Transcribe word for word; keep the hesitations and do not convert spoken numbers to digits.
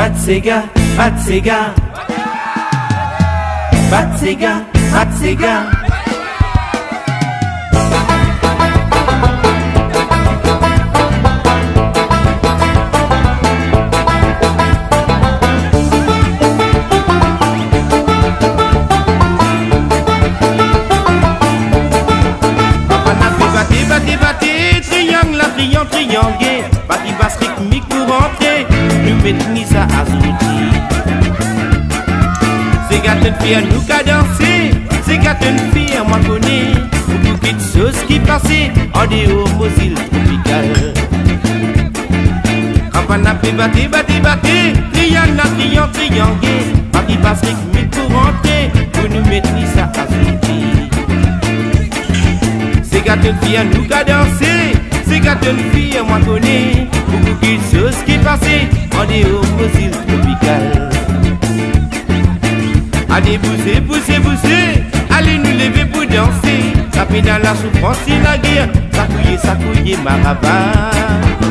Batsega, Batsega, Batsega, Batsega. Triangle, triangle, bati basse rythmique pour rentrer, nous mettons ça à zouti. C'est gâteau de fille à nous qu'à danser, c'est gâteau de fille à moi connaît, beaucoup de choses qui passaient en dehors aux îles tropicales. Campagne a fait bati, bati, bati, triangle, triangle, triangle, bati basse rythmique pour rentrer, pour nous mettre ça à zouti. C'est gâteau de fille à nous qu'à danser. C'est gâteau de fille, moi connais beaucoup de choses qui passaient en dehors aux îles tropicales. Allez pousser, pousser, pousser, allez nous lever pour danser. Ça fait dans la souffrance et la guerre, ça couille, ça couille, maraba.